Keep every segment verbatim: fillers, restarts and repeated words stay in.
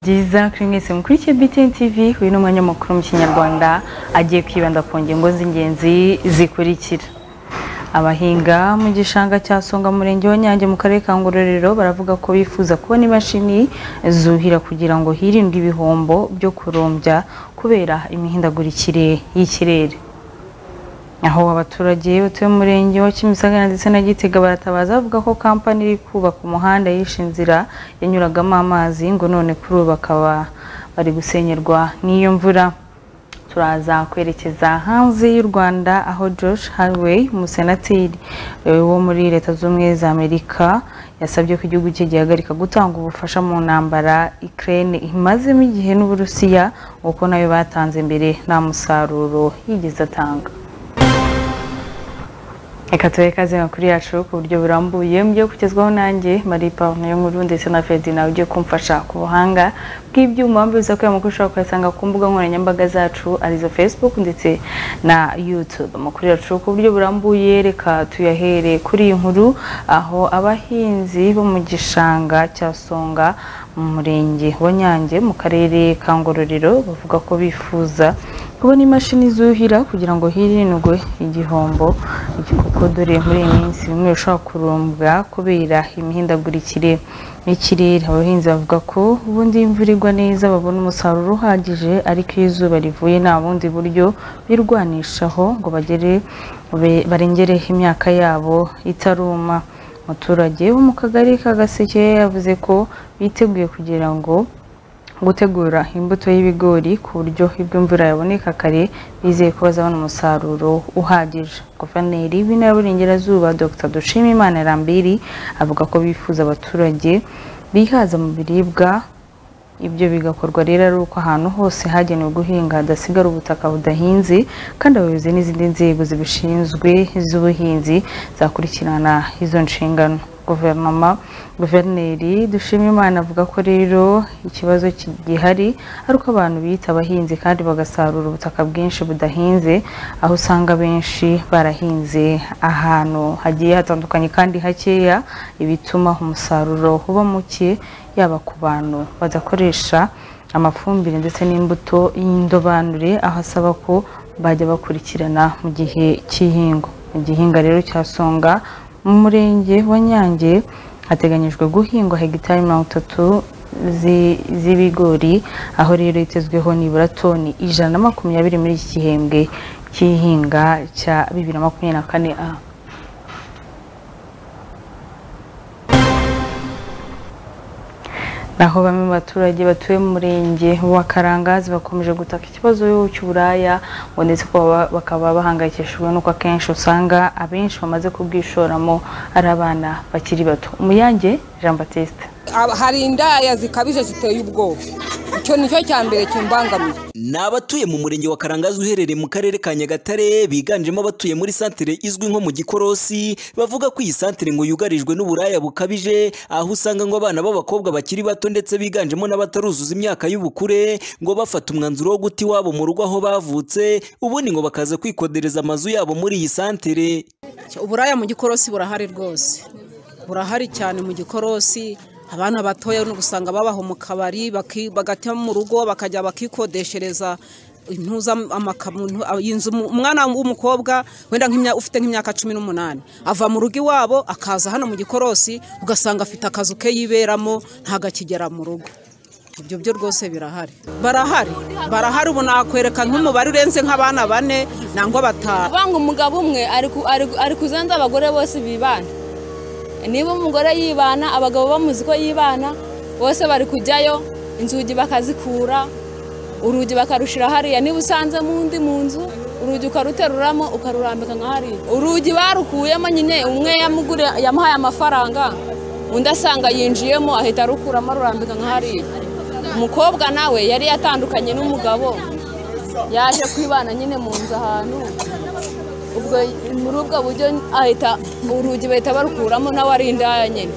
byiza kuri mwese mukurikiye B T N T V. Uyu ni umwanya makuru mu Kinyarwanda agiye kwibanda ku ngingo z'ingenzi zikurikira. Abahinga mu gishanga cya Songa murenge wa Nyange mu karere ka Ngororero baravuga ko bifuza kubona imashini zuhira kugira ngo hirindwe ibihombo byo kurumbya kubera imihindagurikire y'ikirere. Aho abaturage batuye mu murenge wa Kimisagara ndetse na Gitega baratabaza bavuga ko kampani iri kubaka umuhanda yishe inzira yanyuragamo amazi ngo none kuri ubu bakaba bari gusenyerwa n'iyo mvura. Turaza kwerekeza hanze y'u Rwanda aho Josh Hallway umusenateri wo muri Leta Zunze za Amerika yasabye ko igihugu cye gihagarika gutanga ubufasha mu ntambara Ukraine imazemo igihe n'Uburusiya uko nayo batanze mbere nta musaruro yigeze atanga. Eka tuwekaze makuru yacu ku buryo burambuye mujye kugezwaho nanjye Marie Paul nayo nkuru ndetse na Ferdinand ugiye kumfasha ku buhanga bw'ibyuma mbiza ko amakuru ushobora kuyasanga ku mbuga nkoranyambaga zacu arizo Facebook ndetse na YouTube. Amakuru yacu ku buryo burambuye reka tuyahere kuri iyi nkuru aho abahinzi bo mu gishanga cya Songa mu murenge wa Nyange mu karere ka Ngororero bavuga ko bifuza kubona imashini zuhira kugira ngo hirindwe igihombo kuko dore muri iyi minsi bimwe bishobora kurumbwa kubera imihindagurikire y'ikirere. Abahinzi bavuga ko ubundi imvura igwa neza babona umusaruro uhagije ariko iyo izuba rivuye nta bundi buryo birwanishaho ngo bagere barengere imyaka yabo itaruma. Umuturage wo mu kagari ka Gaseke yavuze ko biteguye kugira ngo gutegura imbuto y'ibigori ku buryo ibw'imvura yaboneka kare bizeye ko bazabona umusaruro uhagije. Guverineri w'Intara y'Uburengerazuba Dr Dushimimana Lambiri avuga ko bifuza abaturage bihaza mu biribwa, ibyo bigakorwa rero ari uko ahantu hose hagenewe guhinga hadasigara ubutaka budahinze kandi abayobozi n'izindi nzego zibishinzwe z'ubuhinzi zakurikirana izo nshingano. Guverinoma Guverineri Dushimimana avuga ko rero ikibazo gihari ari uko abantu bita abahinzi kandi bagasarura ubutaka bwinshi budahinze, aho usanga benshi barahinze ahantu hagiye hatandukanye kandi hakeya, ibituma umusaruro uba muke yaba ku bantu badakoresha amafumbire ndetse n'imbuto y'indobanure, aho asaba ko bajya bakurikirana mu gihe cy'ihingo. Mu gihinga rero cya Songa mu murenge wa Nyange hateganyijwe guhingwa hegitari mirongo itatu z'ibigori, aho rero itezweho nibura toni ijana na makumyabiri muri iki gihembwe cy'ihinga cya bibiri na makumyabiri na kane. A naho bamwe mu baturage batuye mu murenge wa Karangazi bakomeje gutaka ikibazo cy'uburaya ngo ndetse bakaba bahangayikishijwe nuko akenshi usanga abenshi bamaze kubwishoramo ari abana bakiri bato. Umuyange Jean Baptiste: hari indaya zikabije ziteye ubwoba, icyo nicyo cya mbere kimbangamiye. N'abatuye mu murenge wa Karangazi uherereye mu karere ka Nyagatare biganjemo abatuye muri santere izwi nko mu Gikorosi bavuga ko iyi santere ngo yugarijwe n'uburaya bukabije, aho usanga ngo abana b'abakobwa bakiri bato ndetse biganjemo n'abataruzuza imyaka y'ubukure ngo bafata umwanzuro wo guti wabo mu rugo aho bavutse, ubundi ngo bakaza kwikodereza amazu yabo muri iyi santere. Uburaya mu Gikorosi burahari rwose, burahari cyane mu Gikorosi. Abana batoya n'ubusanga babaho mu kabari bagatya mu rugo bakajya bakikodeshereza intuza amakamuntu y'inzu. Umwana w'umukobwa wenda nk'imya ufite nk'imyaka cumi n'umunani ava mu rugo iwabo akaza hano mu Gikorosi ugasanga afite akazu ke yiberamo ntagakigera mu rugo. Ibyo byo rwose birahari, barahari barahari ubu nakwereka nk'umubare urenze nk'abana bane nangwa batanu. Banga umugabo umwe ari kuzanza abagore bose bibana. Niba umugore yibana abagabo bamuzi ko yibana bose bari kujyayo, inzugi bakazikura, urugi bakarushira hariya. Niba usanze mundi mu nzu urugi ukaruteruramo ukarurambika nka hariya. Urugi barukuyemo nyine umwe yamugure yamuhaye amafaranga undi asanga yinjiyemo ahita arukuramo arurambika nka hariya. Umukobwa nawe yari yatandukanye n'umugabo yaje kwibana nyine mu nzu ahantu, ubwo muri ubwo buryo ahita urugi bahita barukuramo nawe ari indaya nyine.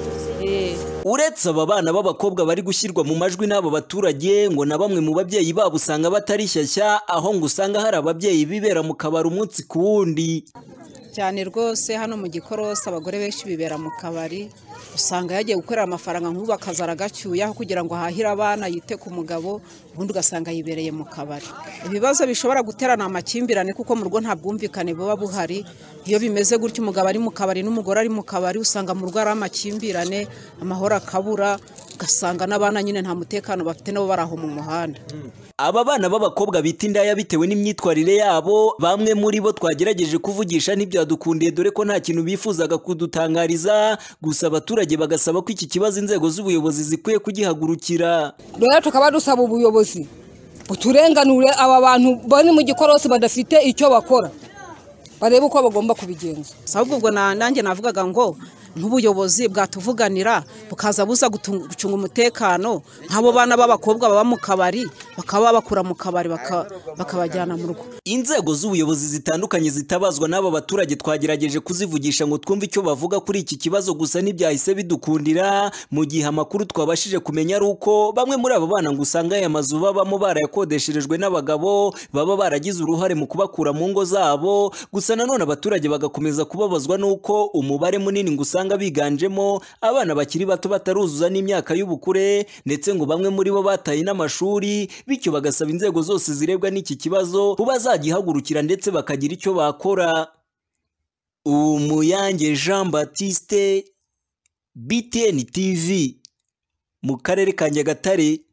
Uretse aba bana b'abakobwa bari gushyirwa mu majwi n'abo baturage ngo na bamwe mu babyeyi babo usanga batari shyashya, aho ngo usanga hari ababyeyi bibera mu kabari umunsi ku wundi. Cyane rwose hano mu Gikorosi abagore benshi bibera mu kabari usanga yagiye gukorera amafaranga nk'ubu akazara agacyuyaho kugira ngo ahahire abana yite ku mugabo ubundi ugasanga yibereye mu kabari. Ibibazo bishobora guterana amakimbirane kuko mu rugo nta bwumvikane buba buhari. Iyo bimeze gutyo umugabo ari mu kabari n'umugore ari mu kabari usanga mu rugo ari amakimbirane, amahoro akabura, ugasanga n'abana nyine nta mutekano bafite nabo baraho mu muhanda. Aba bana b'abakobwa bita indaya bitewe n'imyitwarire yabo, bamwe muri bo twagerageje kuvugisha ntibyadukundiye dore ko nta kintu bifuzaga kudutangariza, gusa abaturage bagasaba ko iki kibazo inzego z'ubuyobozi zikwiye kugihagurukira. Rero tukaba dusaba ubuyobozi buturenganure aba bantu bari mu gikorosi badafite icyo bakora, barebe uko bagomba kubigenza. Ahubwo ubwo nanjye navugaga ngo nk'ubuyobozi bwatuvuganira bukaza buza gucunga umutekano nk'abo bana b'abakobwa baba mu kabari bakaba bakura mu kabari bakabajyana mu rugo. Inzego z'ubuyobozi zitandukanye zitabazwa n'aba baturage twagerageje kuzivugisha ngo twumve icyo bavuga kuri iki kibazo, gusa ntibyahise bidukundira, mu gihe amakuru twabashije kumenya ari uko bamwe muri aba bana ngo usanga aya mazu babamo barayakodesherejwe n'abagabo baba baragize uruhare mu kubakura mu ngo zabo, gusa nanone abaturage bagakomeza kubabazwa n'uko umubare munini ngo usanga biganjemo abana bakiri bato bataruzuza n'imyaka y'ubukure, ndetse ngo bamwe muri bo bataye n'amashuri, bityo bagasaba inzego zose zirebwa n'iki kibazo kuba zagihagurukira ndetse bakagira icyo bakora. Umuyange Jean Baptiste, B T N T V, mu karere ka Nyagatare.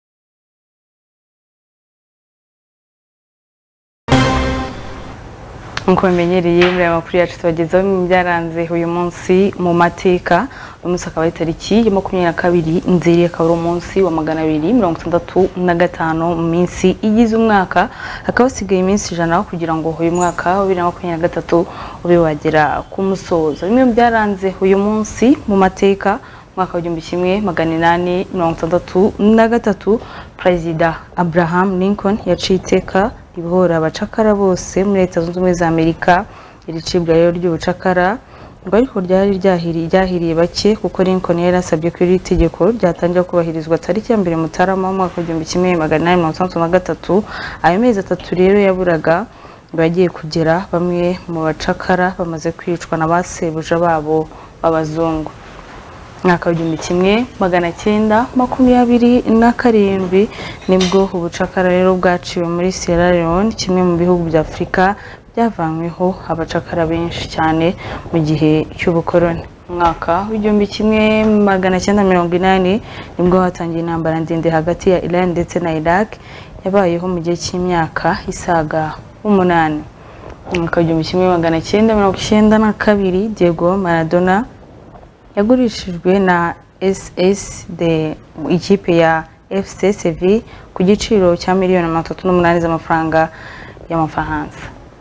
Nkuko bimenyereye muri aya makuru yacu tubagezaho mu byaranze uyu munsi mu mateka. Uyu munsi akaba ari tariki ya makumyabiri na kabiri Nzeri, akaba ari umunsi wa magana abiri mirongo itandatu na gatanu mu minsi igize umwaka, hakaba hasigaye iminsi ijana kugira ngo uyu mwaka wa bibiri na makumyabiri na gatatu ube wagera ku musozo. Bimwe mu byaranze uyu munsi mu mateka: mwaka w'igihumbi kimwe magana inani mirongo itandatu na gatatu Perezida Abraham Lincoln yaciye iteka ribohora abacakara bose muri Leta Zunze Ubumwe za Amerika. Iri cibwa rero ry'ubucakara ngo ariko ryari ryahiriye ryahiriye bake kuko Lincoln yari asabye ko iri tegeko ryatangira kubahirizwa tariki ya mbere Mutarama mu mwaka w'igihumbi kimwe magana inani mirongo itandatu na gatatu. Ayo mezi atatu rero yaburaga ngo yagiye kugera bamwe mu bacakara bamaze kwicwa na basebuja babo b'abazungu. Mwaka w'igihumbi kimwe magana cyenda makumyabiri na karindwi nibwo ubucakara rero bwaciwe muri Sierra Leone, kimwe mu bihugu bya Afurika byavanyweho abacakara benshi cyane mu gihe cy'ubukoroni. Mwaka w'igihumbi kimwe magana cyenda mirongo inani nibwo hatangiye intambara ndende hagati ya Iran ndetse na Iraq, yabayeho mu gihe cy'imyaka isaga umunani. Mwaka w'igihumbi kimwe magana cyenda mirongo icyenda na kabiri Diego Maradona yagurishijwe na S S D ikipe ya F C Sevilla ku giciro cya miliyoni mirongo itatu n'umunani z'amafaranga y'amafaransa.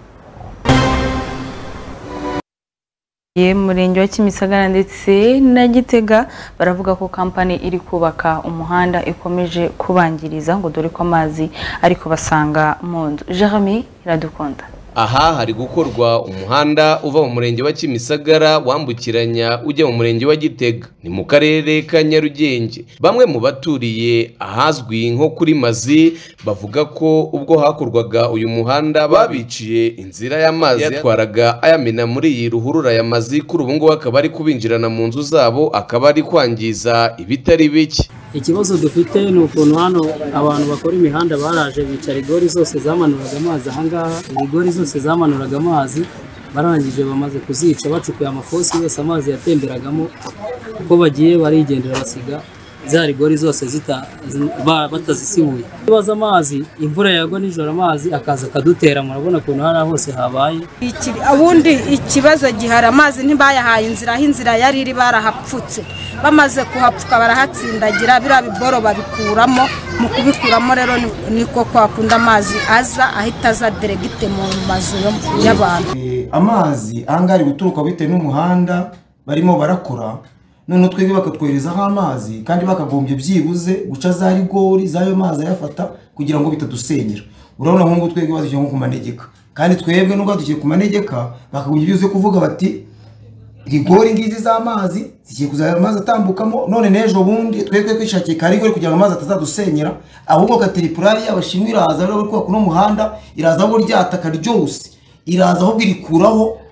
Ye murenge wa Kimisagara ndetse na Gitega baravuga ko kampani iri kubaka umuhanda ikomeje kubangiriza ngo dore ko amazi ariko basanga mu nzu. Jeremy Iradukunda. Aha hari gukorwa umuhanda uva mu murenge wa Kimisagara wambukiranya ujya mu murenge wa Gitega, ni mu karere ka Nyarugenge. Bamwe mu baturiye ahazwi nko kuri Mazi bavuga ko ubwo hakorwaga uyu muhanda babiciye inzira y'amazi yatwaraga ayamena muri iyi ruhurura ya Mazi, kuri ubu ngubu akaba ari kubinjirana mu nzu zabo, akaba ari kwangiza ibitari bike. Ikibazo dufite ni ukuntu hano abantu bakora imihanda baraje bicara igori zose zamanuraga amazi ahangaha, igori zose zamanuraga amazi barangije bamaze kuzica bacukuye amafosi yose amazi yatemberagamo, uko bagiye barigendera basiga za rigori zose zita batazisibuye. Ibaza amazi imvura yagwa nijoro amazi akaza kadutera, murabona ukuntu hari hose habaye. Abundi ikibazo gihara amazi ntibayahaye inzira, aho inzira yari iri barahapfutse, bamaze kuhapfuka barahatsindagira bira biboro babikuramo, mu kubikuramo rero niko kwakunda amazi aza ahita aza diregite mu mazu y'abantu. Amazi angari guturuka bitewe n'umuhanda barimo barakora, none twebwe bakatwoherezaho amazi kandi bakagombye byibuze guca za rigori zayo mazi ayafata kugira ngo bitadusenyera. Urabona nko ngo twebwe badushye nko ku manegeka, kandi twebwe nubwo badushye ku manegeka bakagombye byuze kuvuga bati rigori ngizi z'amazi zigiye kuzaya amazi atambukamo, none nejo bundi twebwe kwishakiye karigori kugira ngo amazi atazadusenyera, ahubwo kateripurari y'abashimwe iraza rero ko kuno muhanda iraza aho ryataka ryose iraza aho birikuraho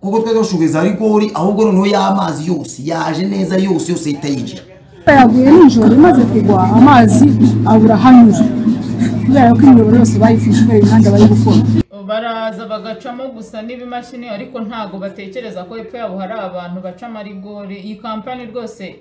kuko twari dushugeza rigori ahubwo noneho y'amazi yose yaje neza yose yose itayinjira yaguye nijoro imaze kugwa amazi abura hanyura kubera ko imiyoboro yose bayifishe kubera imihanda bari gukora baraza bagacamo gusa n'ibimashini ariko ntago batekereza ko hepfo yabo hari abantu baca amarigori. Iyi kampani rwose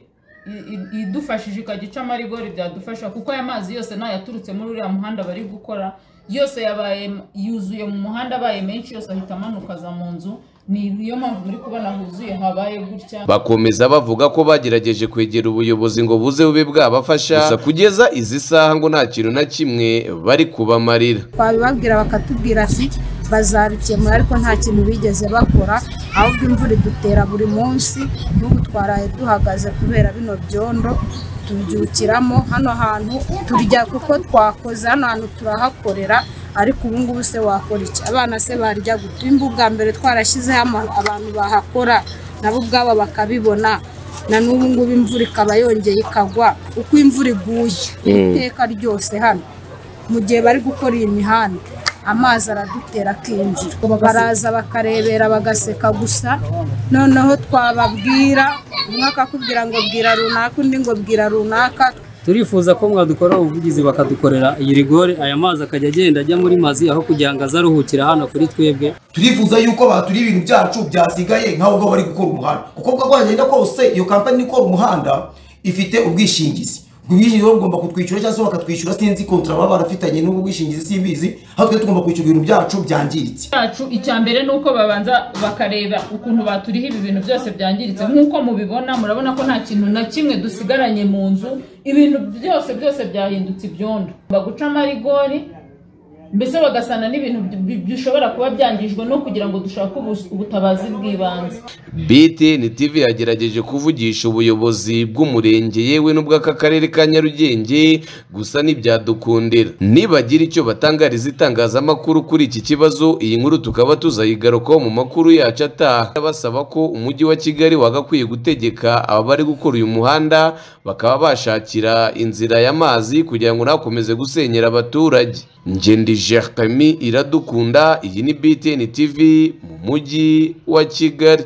idufashije ikagica amarigori byadufasha kuko aya mazi yose nayaturutse muri uriya muhanda bari gukora yose yabaye yuzuye mu muhanda abaye menshi yose ahita amanuka za mu nzu. Niyo mpamvu muri kubona huzuye habaye gutya. Bakomeza bavuga ko bagerageje kwegera ubuyobozi ngo buze bube bwabafasha gusa kugeza izi saha ngo nta kintu na kimwe bari kubamarira. Babibabwira bakatubwira si bazabikemura ariko nta kintu bigeze bakora ahubwo imvura idutera buri munsi n'ubu twaraye duhagaze kubera bino byondo tubyukiramo hano hantu turya kuko twakoze hano hantu turahakorera ariko ubu ngubu se wakora iki abana se barya gutimba ubwa mbere twarashyizeho abantu bahakora nabo ubwabo bakabibona na n'ubu ngubu imvura ikaba yongeye ikagwa uko imvura iguye iteka ryose hano mu gihe bari gukora iyi mihanda amazi aradutera akinjira baraza bakarebera bagaseka gusa noneho twababwira umwe akakubwira ngo bwira runaka undi ngo bwira runaka. Turifuza ko mwadukora ubuvugizi bakadukorera iyi rigore aya mazi akajya agenda ajya muri mazi aho kugira ngo azaruhukira hano kuri twebwe. Turifuza yuko baturi ibintu byacu byasigaye nkaho ubwo bari gukora umuhanda kuko bwo kwagenda kose iyo kampani ikora umuhanda ifite ubwishingizi ubwishingizi bagomba kutwishyura cyangwa se bakatwishyura sinzi kontra baba barafitanye n'ubwo bwishingizi simbizi aho twe tugomba kwishyura ibintu byacu byangiritse. Cyacu icyambere nuko babanza bakareba ukuntu baturiho ibi bintu byose byangiritse nkuko mubibona murabona ko nta kintu na kimwe dusigaranye mu nzu ibintu byose byose byahindutse ibyondo baguca amarigori mbese bagasana n'ibintu bishobora kuba byangijwe no kugira ngo dushake ubutabazi bw'ibanze. B T N T V yagerageje kuvugisha ubuyobozi bw'umurenge yewe n'ubw'aka karere ka Nyarugenge gusa ntibyadukundira. Nibagira icyo batangariza itangazamakuru kuri iki kibazo iyi nkuru tukaba tuzayigarukaho mu makuru yacu ataha. Basaba ko umujyi wa Kigali wagakwiye gutegeka aba bari gukora uyu muhanda bakaba bashakira inzira y'amazi kugira ngo nakomeze gusenyera abaturage. Ngendi Jeremy Iradukunda iyi ni B T N T V mu mujyi wa Kigali.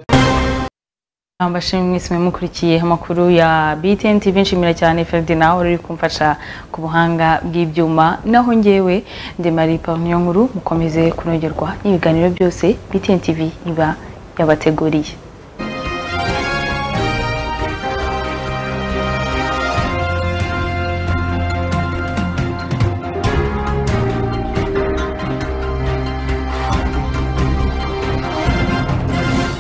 Ambashimwe mwese mukurikiye amakuru ya B T N T V nshimira cyane Ferdinand uri kumfasha ku buhanga bw'ibyuma naho ngewe ndi Marie Parnion nkuru mukomeze kunogerwa n'ibiganiro byose B T N T V iba yabateguriye.